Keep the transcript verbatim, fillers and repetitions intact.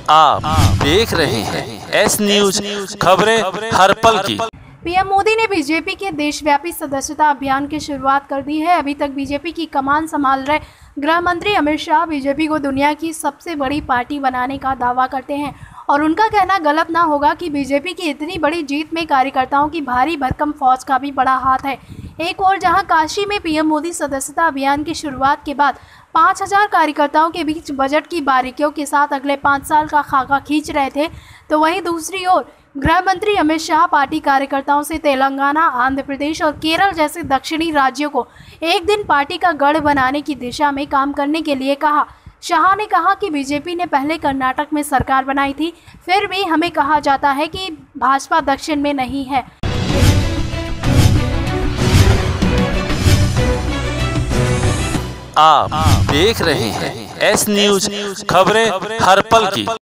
आप देख रहे हैं एस न्यूज खबरें हर पल की। पीएम मोदी ने बीजेपी के देशव्यापी सदस्यता अभियान की शुरुआत कर दी है। अभी तक बीजेपी की कमान संभाल रहे गृह मंत्री अमित शाह बीजेपी को दुनिया की सबसे बड़ी पार्टी बनाने का दावा करते हैं और उनका कहना गलत ना होगा कि बीजेपी की इतनी बड़ी जीत में कार्यकर्ताओं की भारी भरकम फौज का भी बड़ा हाथ है। एक और जहां काशी में पीएम मोदी सदस्यता अभियान की शुरुआत के बाद पाँच हज़ार कार्यकर्ताओं के बीच बजट की बारीकियों के साथ अगले पाँच साल का खाका खींच रहे थे, तो वहीं दूसरी ओर गृह मंत्री अमित शाह पार्टी कार्यकर्ताओं से तेलंगाना, आंध्र प्रदेश और केरल जैसे दक्षिणी राज्यों को एक दिन पार्टी का गढ़ बनाने की दिशा में काम करने के लिए कहा। शाह ने कहा कि बीजेपी ने पहले कर्नाटक में सरकार बनाई थी, फिर भी हमें कहा जाता है कि भाजपा दक्षिण में नहीं है। आप देख रहे हैं एस न्यूज खबरें हर पल की।